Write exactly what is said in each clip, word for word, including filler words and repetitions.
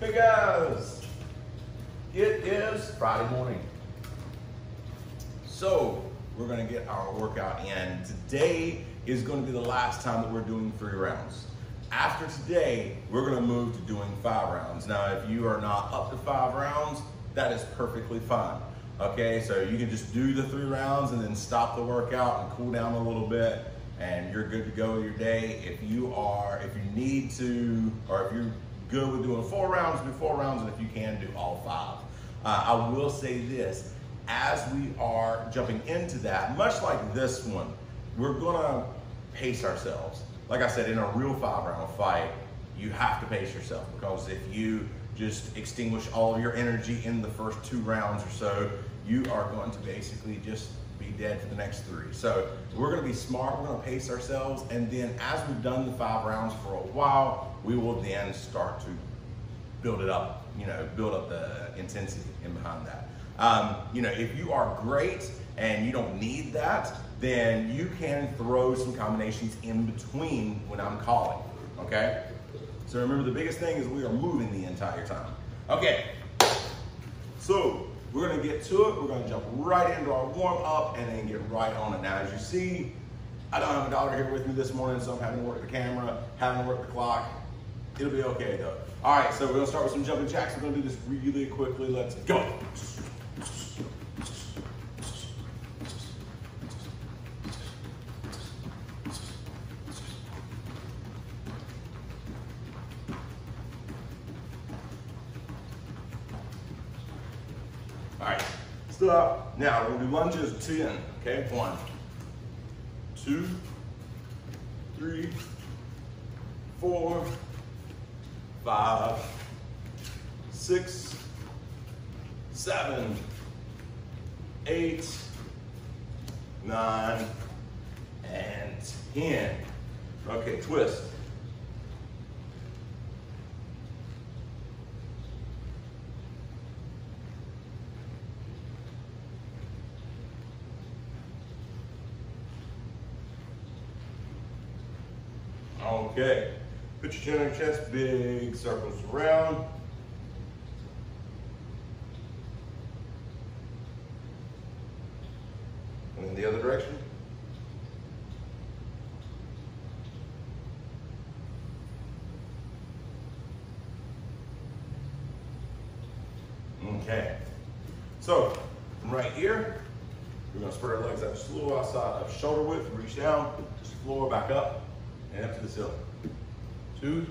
Hey guys, it is Friday morning. So we're gonna get our workout in. Today is gonna be the last time that we're doing three rounds. After today, we're gonna move to doing five rounds. Now, if you are not up to five rounds, that is perfectly fine. Okay, so you can just do the three rounds and then stop the workout and cool down a little bit and you're good to go with your day. If you are, if you need to, or if you're good with doing four rounds, do four rounds, and if you can, do all five. Uh, I will say this, as we are jumping into that, much like this one, we're gonna pace ourselves. Like I said, in a real five round fight, you have to pace yourself, because if you just extinguish all of your energy in the first two rounds or so, you are going to basically just be dead for the next three. So we're gonna be smart, we're gonna pace ourselves, and then as we've done the five rounds for a while, we will then start to build it up, you know, build up the intensity in behind that. Um, you know, if you are great and you don't need that, then you can throw some combinations in between when I'm calling, okay? So remember, the biggest thing is we are moving the entire time. Okay, so we're gonna get to it. We're gonna jump right into our warm up and then get right on it. Now, as you see, I don't have a daughter here with me this morning, so I'm having to work the camera, having to work the clock. It'll be okay though. All right, so we're gonna start with some jumping jacks. We're gonna do this really quickly. Let's go. All right, stop. Now we're gonna do lunges, ten, okay? One, two, three, four, five, six, seven, eight, nine, and ten. Okay, twist. Okay, put your chin on your chest, big circles around. And then the other direction. Okay, so from right here, we're gonna spread our legs out slow outside of shoulder width, reach down, just floor back up, and up to the ceiling. Two,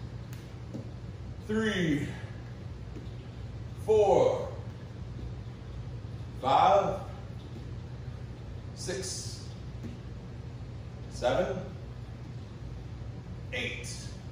three, four, five, six, seven, eight,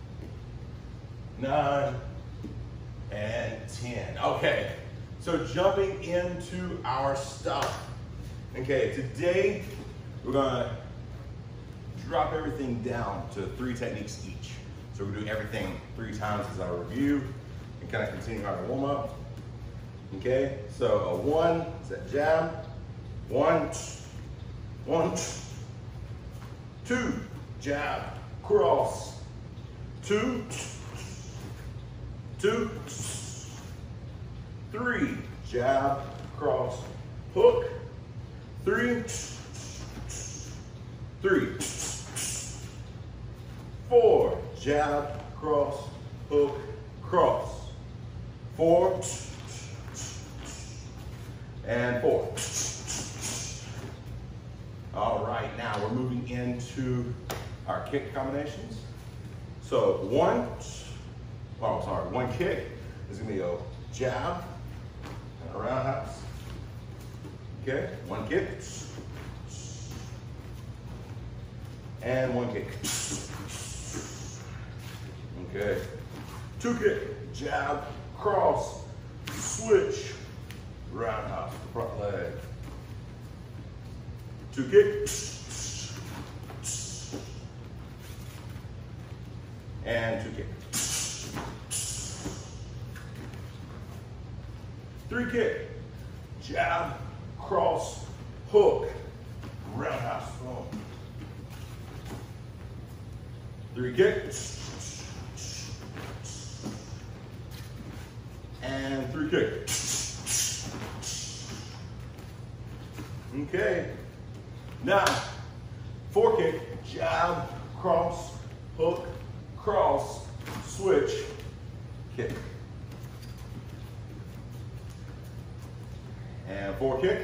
nine, and ten. Okay, so jumping into our stuff. Okay, today we're gonna drop everything down to three techniques each. So we're doing everything three times as I review and kind of continue our warm up. Okay, so a one is that jab, one, one, two, jab, cross, two, two, three, jab, cross, hook, three, three, four, jab, cross, hook, cross, four, and four. All right, now we're moving into our kick combinations. So one, oh sorry, one kick is gonna be a jab and a roundhouse. Okay, one kick, and one kick. Okay, two kick, jab, cross, switch, roundhouse, front leg. Two kick, and two kick. Three kick, jab, cross, hook, roundhouse, boom. Three kick, three kick. Okay. Now, four kick, jab, cross, hook, cross, switch, kick. And four kick.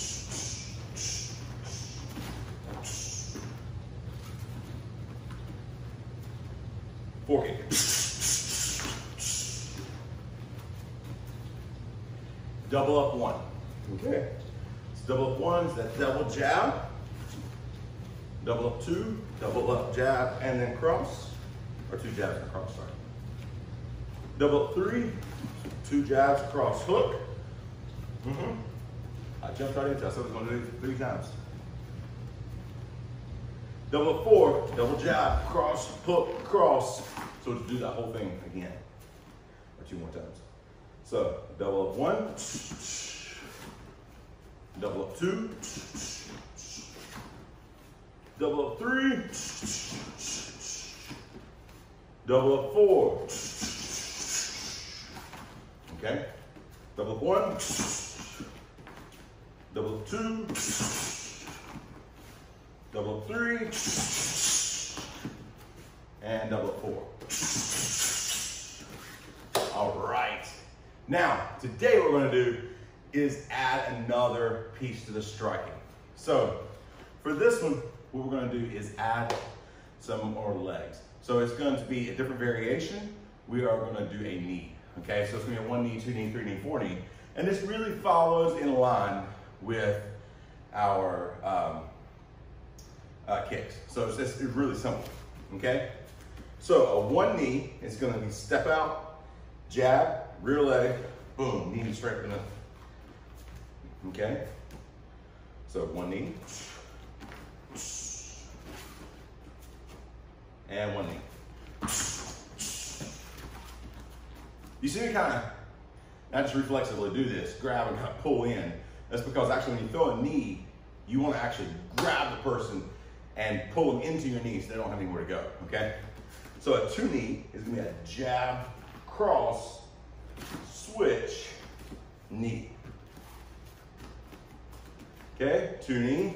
Four kick. Double up one. Okay. So double up one is that double jab. Double up two, double up jab, and then cross. Or two jabs and cross, sorry. Double up three, two jabs, cross, hook. Mm-hmm. I jumped right into it. I said I was going to do it three times. Double up four, double jab, cross, hook, cross. So to do that whole thing again, or two more times. So double up one, double up two, double up three, double up four. Okay, double up one, double up two, double up three, and double up four. All right. Now, today what we're going to do is add another piece to the striking. So, for this one, what we're going to do is add some more legs. So it's going to be a different variation. We are going to do a knee. Okay, so it's going to be a one knee, two knee, three knee, four knee. And this really follows in line with our um, uh, kicks. So it's just it's really simple. Okay? So a one knee is going to be step out, jab, rear leg, boom, knee straight up in the, okay? So one knee, and one knee. You see me kind of, not just reflexively do this, grab and kind of pull in. That's because actually when you throw a knee, you want to actually grab the person and pull them into your knee so they don't have anywhere to go, okay? So a two knee is going to be a jab, cross, switch, knee. Okay, two knee,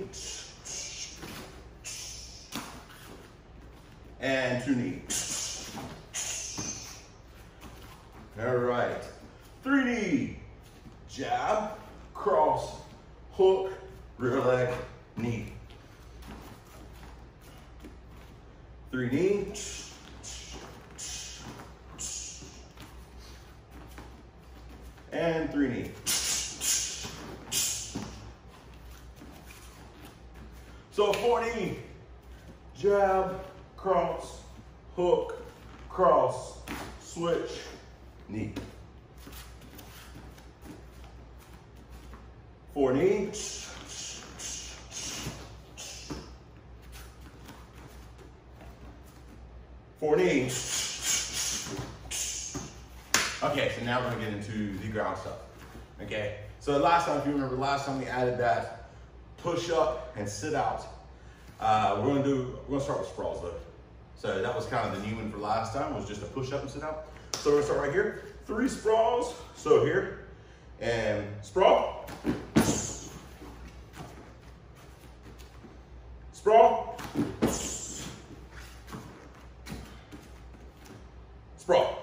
and two knee. All right, three knee, jab, cross, hook, rear leg, knee. Three knee, and three knee. So four knee, jab, cross, hook, cross, switch, knee. Four knee, four knee. Okay, so now we're gonna get into the ground stuff. Okay, so the last time, if you remember, last time we added that push up and sit out. Uh, we're gonna do, we're gonna start with sprawls though. So that was kind of the new one for last time, was just a push up and sit out. So we're gonna start right here, three sprawls. So here, and sprawl, sprawl, sprawl.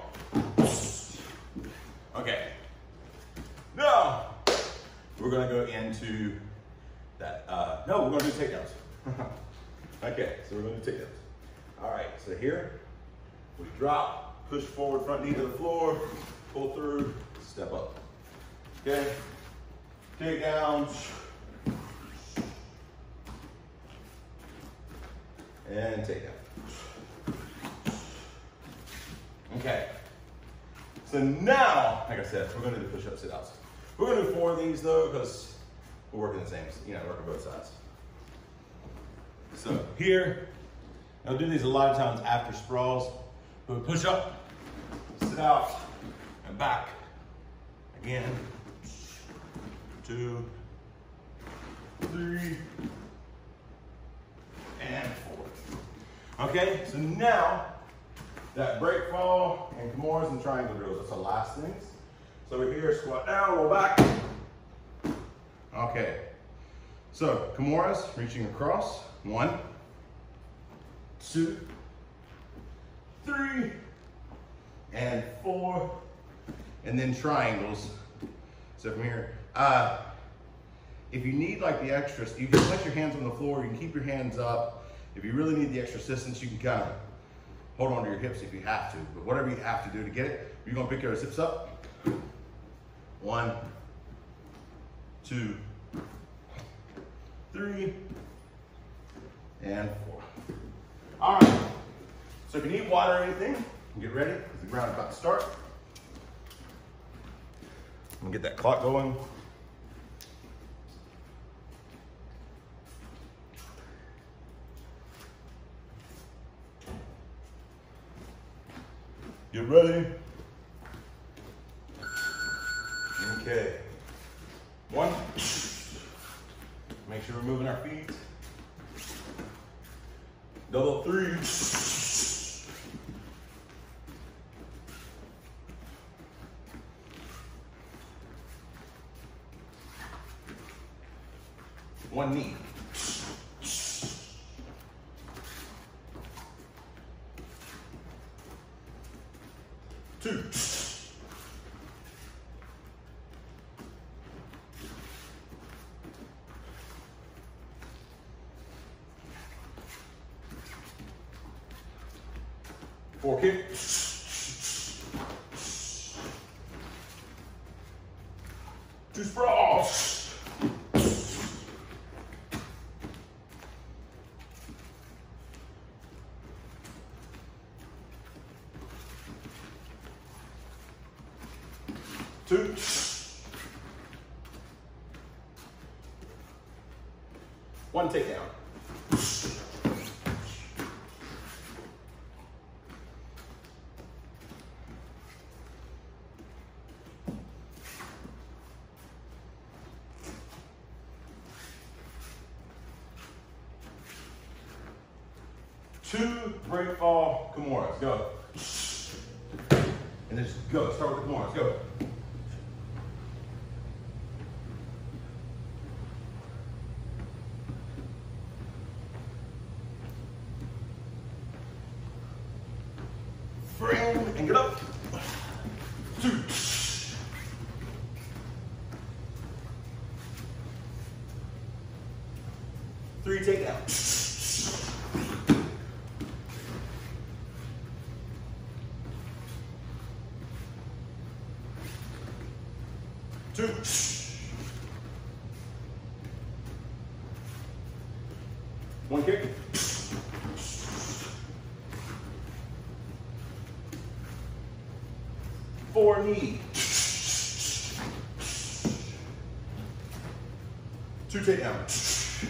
Okay, now we're gonna go into that, uh, no, we're gonna do takedowns. Okay, so we're gonna do takedowns. All right, so here, we drop, push forward, front knee to the floor, pull through, step up. Okay, takedowns, and takedown. Okay. So now, like I said, we're gonna do the push-up, sit-outs. We're gonna do four of these though, because we're working the same, you know, working both sides. So here, I'll do these a lot of times after sprawls. But we push up, sit out, and back. Again, two, three, and four. Okay, so now, that break fall and Kimura's and triangle drills, that's the last things. So we're here, squat down, roll back. Okay. So, Kimuras, reaching across. One, two, three, and four, and then triangles. So from here, uh, if you need like the extra, you can place your hands on the floor, you can keep your hands up. If you really need the extra assistance, you can kind of hold on to your hips if you have to, but whatever you have to do to get it, you're gonna pick your hips up. One, two, three, and four. All right, so if you need water or anything, get ready, because the ground is about to start. I'm gonna get that clock going. Get ready. Okay. One. Make sure we're moving our feet. Double three. One knee. Two. Four kick. Two sprawls. Two. One takedown. Two break fall Kimuras. Go. And then just go. Start with the Kimuras. Go. Frame and get up. Two. Three takedown. Two. One kick. Four knee. Two takedown.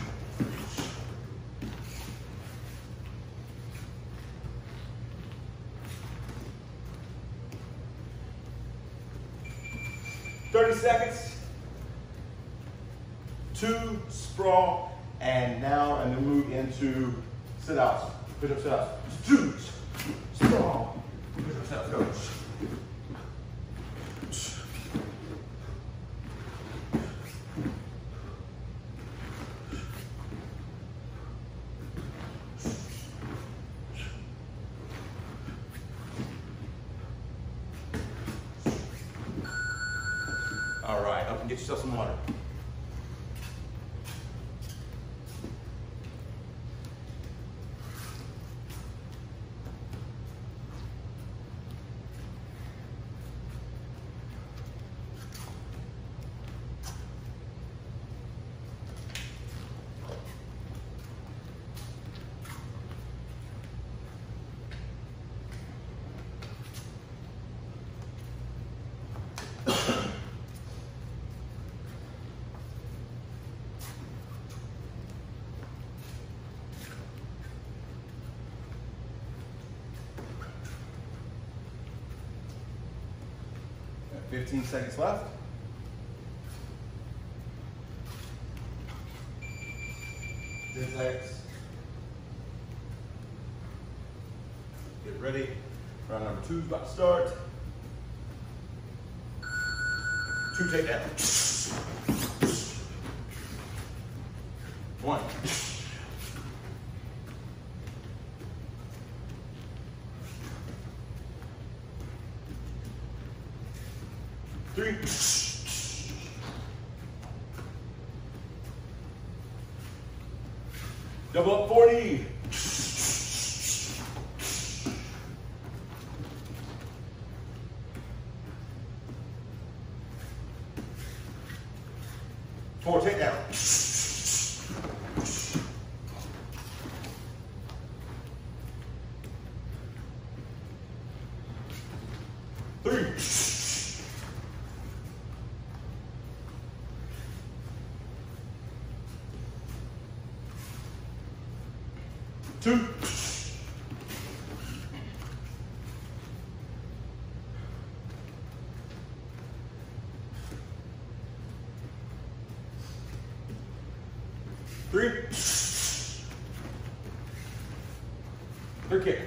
thirty seconds. Two sprawl, and now I'm gonna move into sit outs. Push up, sit outs. Two sprawl. Push up, sit outs. Go. All right, up and get yourself some water. fifteen seconds left. ten seconds. Get ready. Round number two is about to start. Two takedowns. One. Three. Double up forty. Four takedowns. Three. Two. Three. Third kick.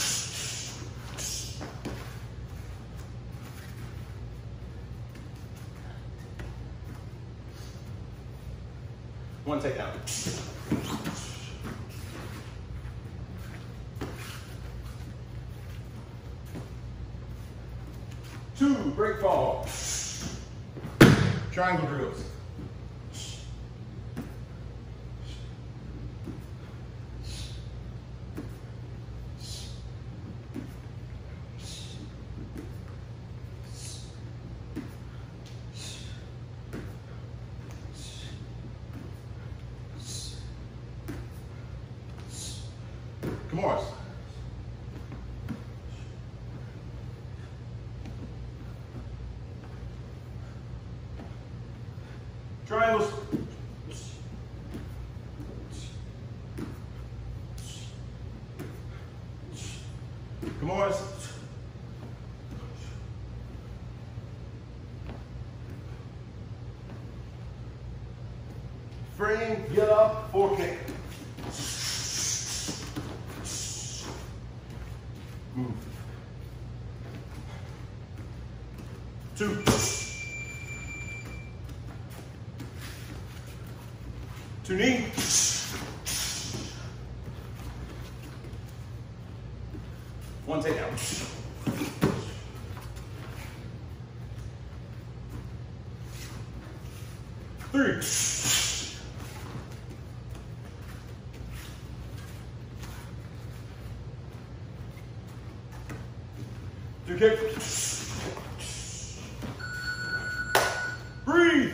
One takedown. Two, break fall. Triangle drills. Come on. Triangles. Come on. Frame, get up, four kick. Move. Two. Two knee. One takedown. Three. Two kick. Breathe.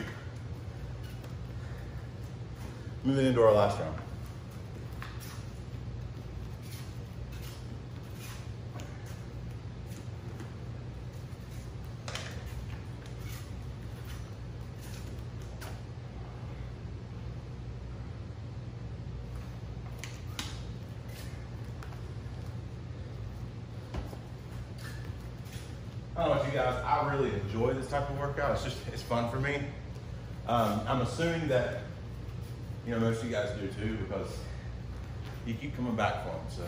Moving into our last round. I don't know about you guys, I really enjoy this type of workout. It's just, it's fun for me. Um, I'm assuming that, you know, most of you guys do too, because you keep coming back for them, so.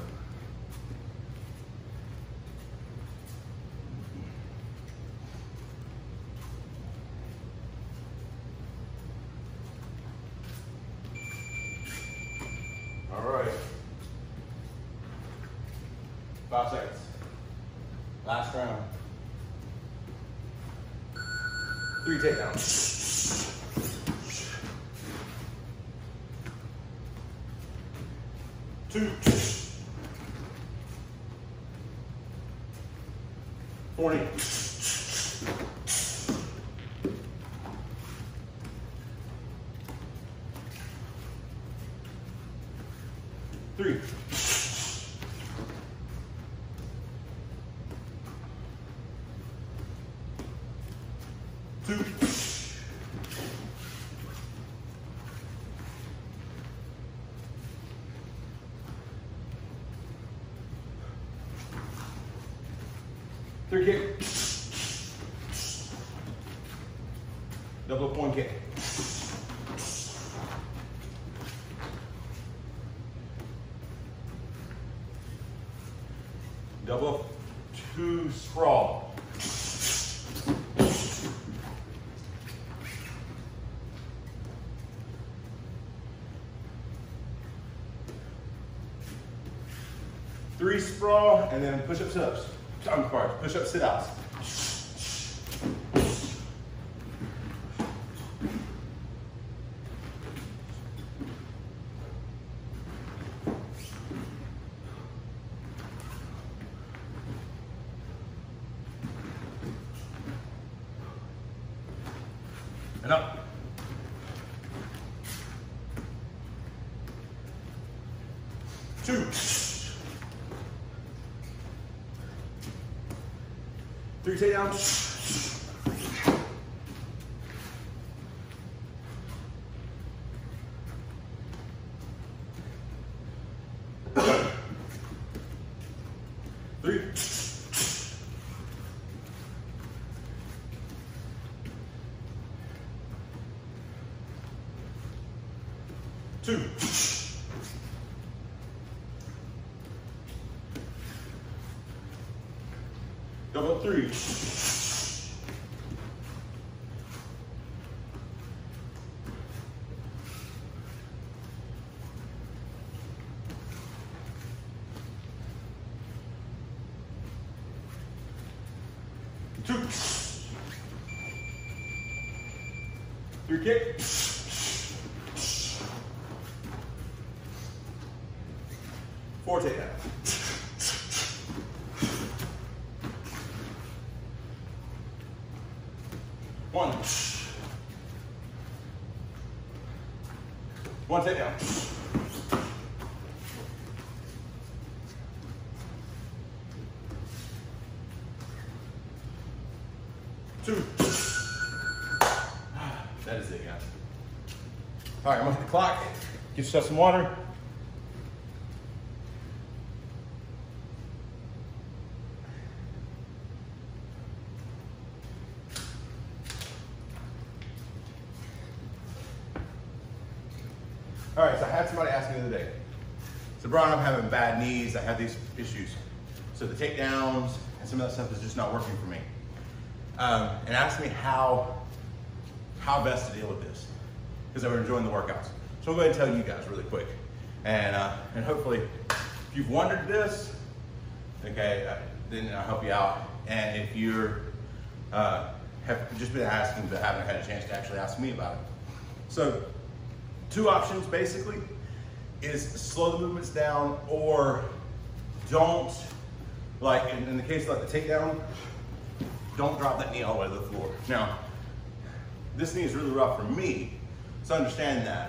All right. Five seconds. Last round. Three takedowns. Two. Forty. Three. Two. Three kick. Double up one kick. Double up two sprawl. three sprawl, and then push-up sit-ups. I'm sorry, push-up sit-outs. And up. Two. Three takedowns. Three. Two. Double three. Two. Three kick. Four takedown. One. One takedown. Two. That is it, guys. All right, I'm gonna hit the clock. Get yourself some water. All right, so I had somebody ask me the other day. So Brian, I'm having bad knees. I have these issues. So the takedowns and some of that stuff is just not working for me. Um, and asked me how, how best to deal with this, because I was enjoying the workouts. So I'll go ahead and tell you guys really quick. And, uh, and hopefully, if you've wondered this, okay, uh, then I'll help you out. And if you're, uh, have just been asking but haven't had a chance to actually ask me about it. So, two options basically is slow the movements down, or don't, like in, in the case of like the takedown, don't drop that knee all the way to the floor. Now, this knee is really rough for me, so I understand that.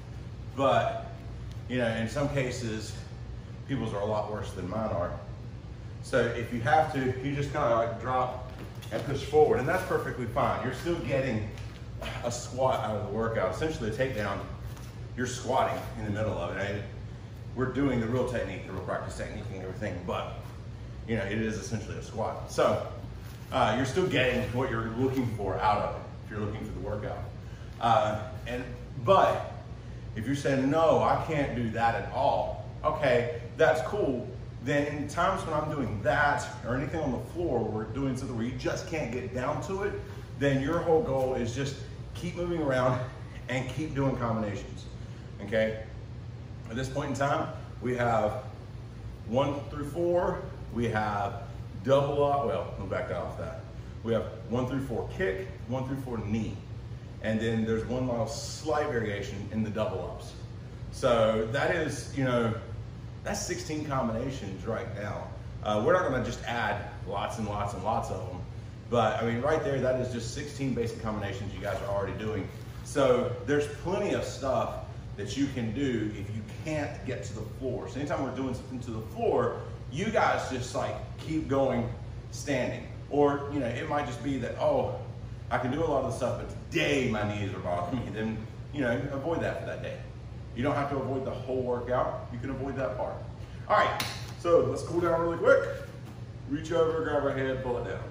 But, you know, in some cases, people's are a lot worse than mine are. So if you have to, you just kind of like drop and push forward, and that's perfectly fine. You're still getting a squat out of the workout. Essentially a takedown, you're squatting in the middle of it. And we're doing the real technique, the real practice technique and everything, but you know, it is essentially a squat. So uh, you're still getting what you're looking for out of it, if you're looking for the workout. Uh, and But if you're saying, no, I can't do that at all, okay, that's cool. Then in times when I'm doing that or anything on the floor where we're doing something where you just can't get down to it, then your whole goal is just keep moving around and keep doing combinations, okay? At this point in time, we have one through four, we have double up, well, we'll back off that. We have one through four kick, one through four knee. And then there's one little slight variation in the double ups. So that is, you know, that's sixteen combinations right now. Uh, we're not gonna just add lots and lots and lots of them. But I mean, right there, that is just sixteen basic combinations you guys are already doing. So there's plenty of stuff that you can do if you can't get to the floor. So anytime we're doing something to the floor, you guys just like keep going standing. Or, you know, it might just be that, oh, I can do a lot of the stuff, but today my knees are bothering me. Then, you know, avoid that for that day. You don't have to avoid the whole workout. You can avoid that part. All right, so let's cool down really quick. Reach over, grab our head, pull it down.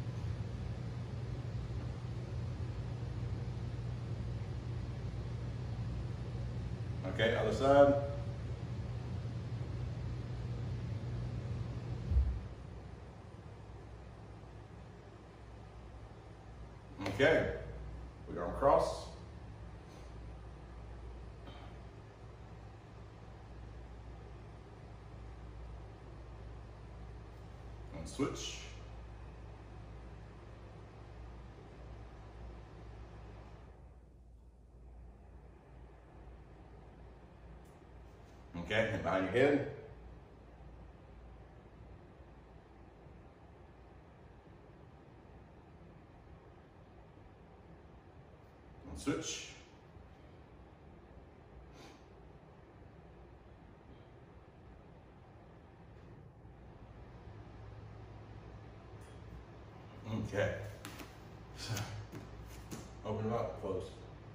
Okay, other side. Okay, we arm cross. switch. Okay, and behind your head. And switch. Okay. So, open them up, close.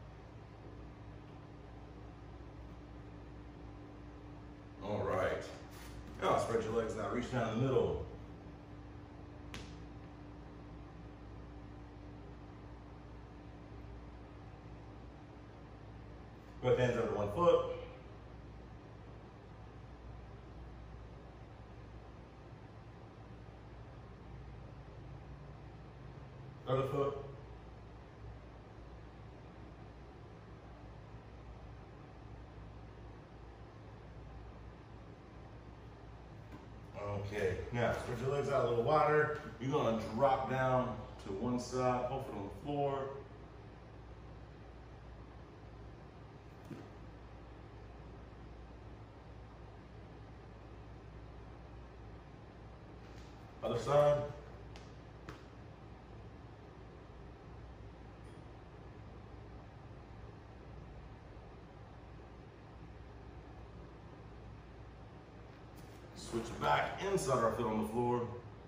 All right. Now spread your legs out, reach down the middle. Both hands over one foot. Other foot. Okay, now spread your legs out a little wider. You're gonna drop down to one side, both foot on the floor. Other side. Switch back, inside our foot on the floor.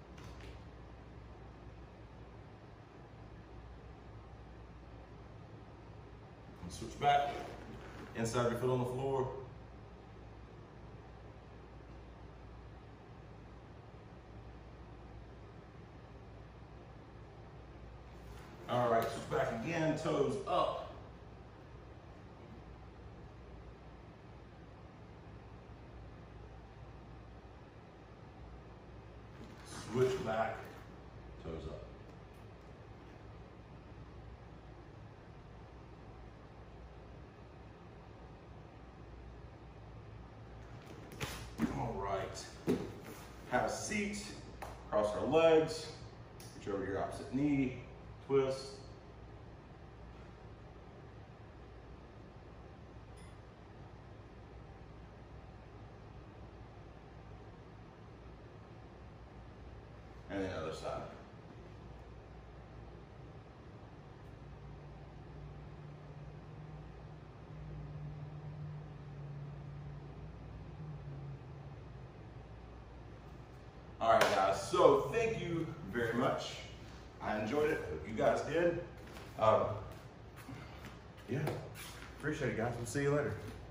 And switch back, inside your foot on the floor. All right, switch back again, toes up. Switch back, toes up. All right, have a seat, cross our legs, reach over your opposite knee, twist. And the other side. All right, guys, so thank you very much. I enjoyed it, hope you guys did. Um, yeah, appreciate it, guys. We'll see you later.